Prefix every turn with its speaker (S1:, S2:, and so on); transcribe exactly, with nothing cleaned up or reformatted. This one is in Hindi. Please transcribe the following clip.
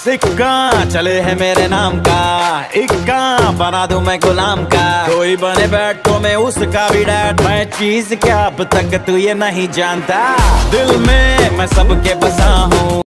S1: सिक्का चले है मेरे नाम का, इक्का बना दूं मैं गुलाम का। कोई बने बैठ तो मैं उसका भी डैड, मैं चीज क्या अब तक तू ये नहीं जानता। दिल में मैं सबके बसा हूँ।